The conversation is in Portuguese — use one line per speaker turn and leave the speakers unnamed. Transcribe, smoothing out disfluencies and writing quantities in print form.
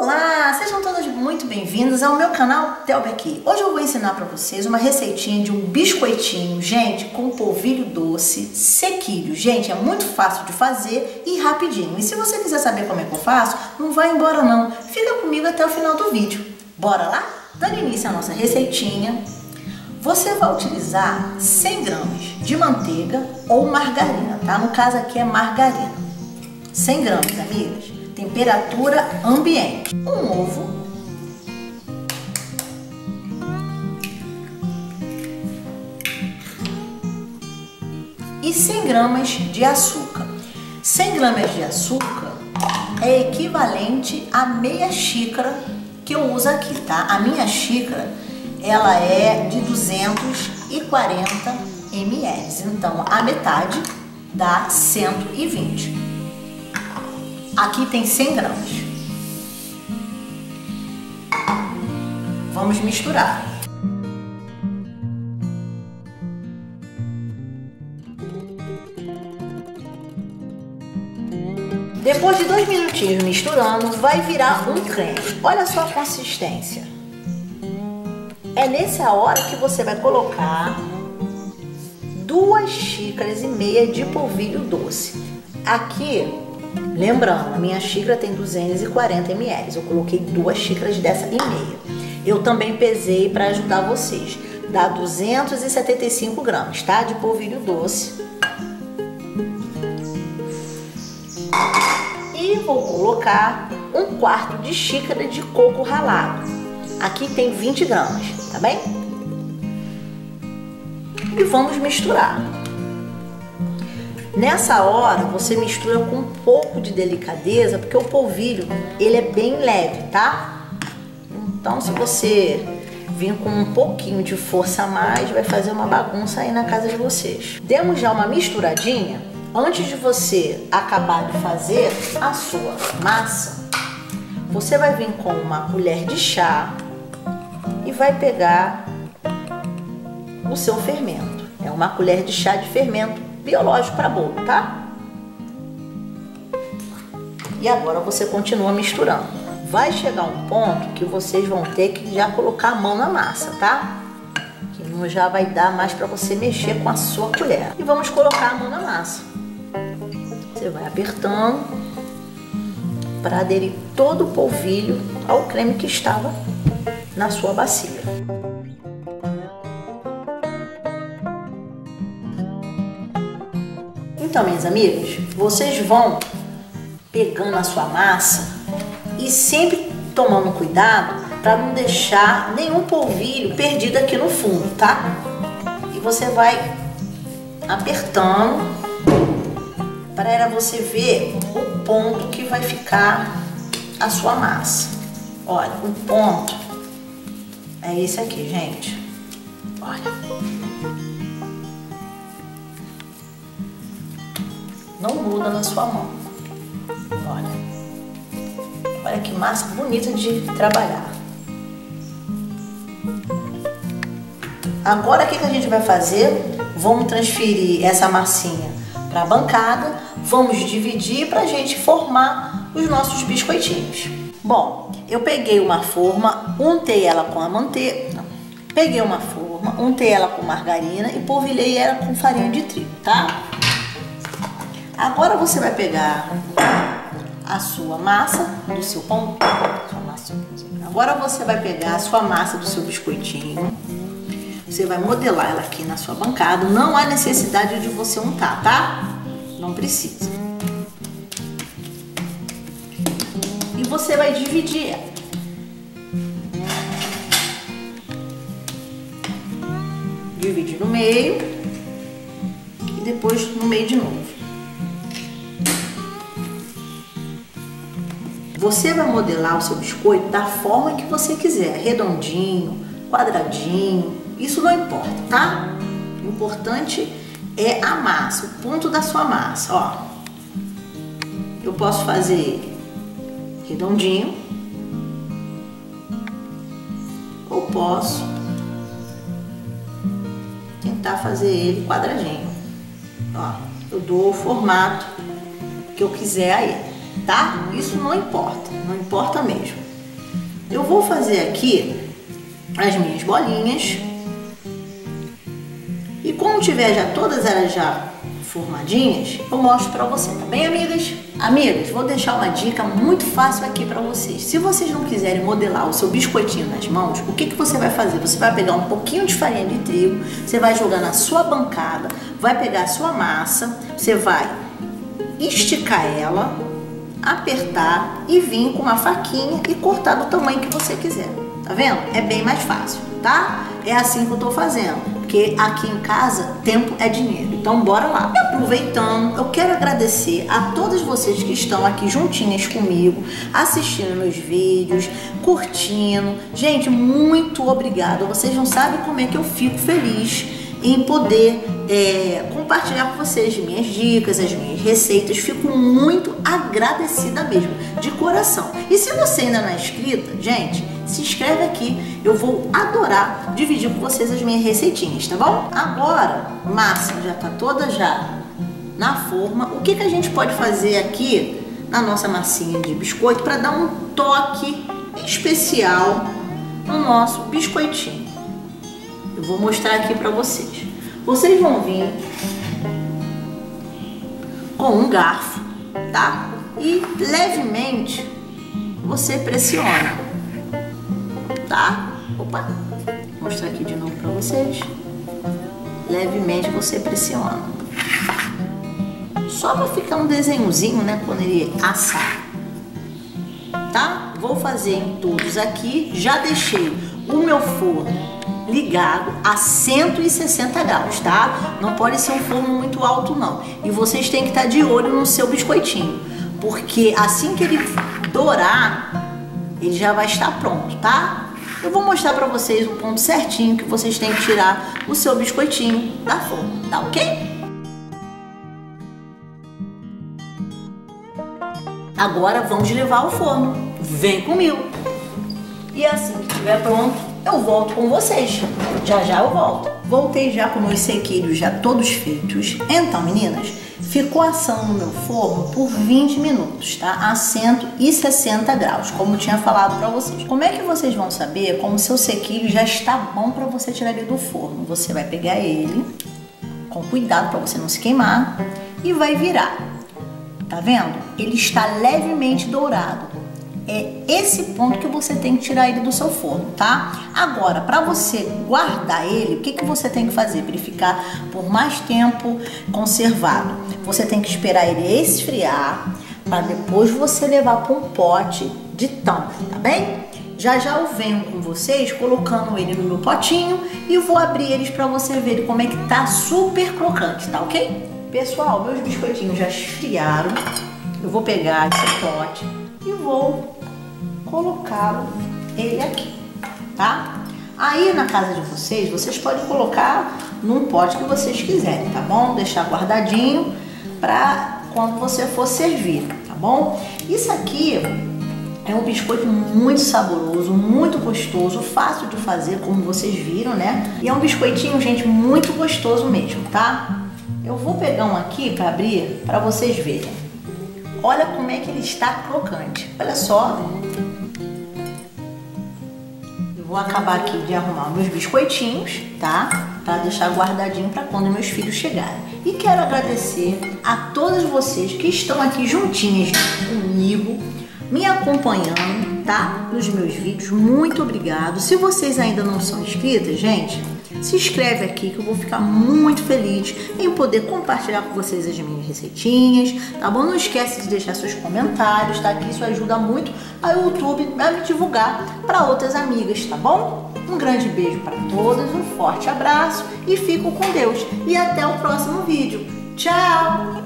Olá, sejam todas muito bem-vindas ao meu canal Telbe aqui. Hoje eu vou ensinar para vocês uma receitinha de um biscoitinho, gente, com polvilho doce, sequilho. Gente, é muito fácil de fazer e rapidinho. E se você quiser saber como é que eu faço, não vai embora não. Fica comigo até o final do vídeo. Bora lá? Dando início à nossa receitinha, você vai utilizar 100 gramas de manteiga ou margarina, tá? No caso aqui é margarina. 100 gramas, amigas. Temperatura ambiente. Um ovo. E 100 gramas de açúcar. 100 gramas de açúcar é equivalente a meia xícara que eu uso aqui, tá? A minha xícara, ela é de 240 ml. Então, a metade dá 120. Aqui tem 100 gramas. Vamos misturar. Depois de 2 minutinhos misturando, vai virar um creme. Olha só a consistência. É nessa hora que você vai colocar 2,5 xícaras de polvilho doce. Aqui, lembrando, a minha xícara tem 240 ml, eu coloquei 2 xícaras dessa e meia. Eu também pesei para ajudar vocês. Dá 275 gramas, tá? De polvilho doce. E vou colocar 1/4 de xícara de coco ralado. Aqui tem 20 gramas, tá bem? E vamos misturar. Nessa hora, você mistura com um pouco de delicadeza, porque o polvilho, ele é bem leve, tá? Então, se você vir com um pouquinho de força a mais, vai fazer uma bagunça aí na casa de vocês. Demos já uma misturadinha. Antes de você acabar de fazer a sua massa, você vai vir com uma colher de chá e vai pegar o seu fermento. É uma colher de chá de fermento biológico para bolo, tá? E agora você continua misturando. Vai chegar um ponto que vocês vão ter que já colocar a mão na massa, tá? Que não já vai dar mais para você mexer com a sua colher. E vamos colocar a mão na massa. Você vai apertando para aderir todo o polvilho ao creme que estava na sua bacia. Então, minhas amigas, vocês vão pegando a sua massa e sempre tomando cuidado para não deixar nenhum polvilho perdido aqui no fundo, tá? E você vai apertando para você ver o ponto que vai ficar a sua massa. Olha, o ponto é esse aqui, gente. Olha. Não gruda na sua mão. Olha que massa bonita de trabalhar. Agora o que a gente vai fazer? Vamos transferir essa massinha para a bancada. Vamos dividir para a gente formar os nossos biscoitinhos. Bom, eu peguei uma forma, untei ela com a manteiga. Peguei uma forma, untei ela com margarina e polvilhei ela com farinha de trigo, tá? Agora você vai pegar a sua massa do seu pão. Agora você vai pegar a sua massa do seu biscoitinho. Você vai modelar ela aqui na sua bancada. Não há necessidade de você untar, tá? Não precisa. E você vai dividir ela. Divide no meio e depois no meio de novo. Você vai modelar o seu biscoito da forma que você quiser, redondinho, quadradinho, isso não importa, tá? O importante é a massa, o ponto da sua massa, ó. Eu posso fazer ele redondinho, ou posso tentar fazer ele quadradinho, ó. Eu dou o formato que eu quiser a ele. Tá? Isso não importa mesmo. eu vou fazer aqui as minhas bolinhas. E quando tiver já todas elas já formadinhas, eu mostro pra você, tá bem, amigas? Amigas, vou deixar uma dica muito fácil aqui pra vocês. Se vocês não quiserem modelar o seu biscoitinho nas mãos, o que você vai fazer? Você vai pegar um pouquinho de farinha de trigo, você vai jogar na sua bancada, vai pegar a sua massa, você vai esticar ela, apertar e vir com uma faquinha e cortar do tamanho que você quiser. Tá vendo? É bem mais fácil, tá? É assim que eu tô fazendo, porque aqui em casa tempo é dinheiro. Então bora lá. E aproveitando, eu quero agradecer a todas vocês que estão aqui juntinhas comigo, assistindo meus vídeos, curtindo. Gente, muito obrigada. Vocês não sabem como é que eu fico feliz em poder compartilhar com vocês minhas dicas, as minhas receitas. Fico muito agradecida mesmo, de coração. E se você ainda não é inscrita, gente, se inscreve aqui, eu vou adorar dividir com vocês as minhas receitinhas, tá bom? Agora, a massa já tá toda já na forma. O que a gente pode fazer aqui na nossa massinha de biscoito para dar um toque especial no nosso biscoitinho? Eu vou mostrar aqui para vocês. Vocês vão vir com um garfo, tá? E levemente você pressiona, tá? Opa, vou mostrar aqui de novo para vocês. Levemente você pressiona, só para ficar um desenhozinho, né? Quando ele assar, tá? Vou fazer em todos aqui. Já deixei o meu forno ligado a 160 graus, tá? Não pode ser um forno muito alto não. E vocês têm que estar de olho no seu biscoitinho, porque assim que ele dourar, ele já vai estar pronto, tá? Eu vou mostrar pra vocês o ponto certinho que vocês têm que tirar o seu biscoitinho da forma, tá ok? Agora vamos levar ao forno. Vem comigo! E assim que estiver pronto, eu volto com vocês. Já já eu volto. Voltei já com meus sequilhos já todos feitos. Então, meninas, ficou assando no meu forno por 20 minutos, tá? A 160 graus, como eu tinha falado pra vocês. Como é que vocês vão saber como o seu sequilho já está bom pra você tirar ele do forno? Você vai pegar ele com cuidado pra você não se queimar e vai virar. Tá vendo? Ele está levemente dourado. É esse ponto que você tem que tirar ele do seu forno, tá? Agora, para você guardar ele, o que você tem que fazer para ele ficar por mais tempo conservado? Você tem que esperar ele esfriar para depois você levar para um pote de tampa, tá bem? Já já eu venho com vocês colocando ele no meu potinho e vou abrir eles para você ver como é que tá super crocante, tá ok? Pessoal, meus biscoitinhos já esfriaram. Eu vou pegar esse pote e vou colocá-lo ele aqui, tá? Aí na casa de vocês, vocês podem colocar num pote que vocês quiserem, tá bom? Deixar guardadinho para quando você for servir, tá bom? Isso aqui é um biscoito muito saboroso, muito gostoso, fácil de fazer, como vocês viram, né? E é um biscoitinho, gente, muito gostoso mesmo, tá? Eu vou pegar um aqui para abrir para vocês verem. Olha como é que ele está crocante. Olha só. Eu vou acabar aqui de arrumar meus biscoitinhos, tá? Para deixar guardadinho para quando meus filhos chegarem. E quero agradecer a todas vocês que estão aqui juntinhas comigo, me acompanhando, tá? Nos meus vídeos. Muito obrigado. Se vocês ainda não são inscritas, gente, se inscreve aqui que eu vou ficar muito feliz em poder compartilhar com vocês as minhas receitinhas, tá bom? Não esquece de deixar seus comentários, tá? Que isso ajuda muito a YouTube a me divulgar para outras amigas, tá bom? Um grande beijo para todas, um forte abraço e fico com Deus. E até o próximo vídeo. Tchau!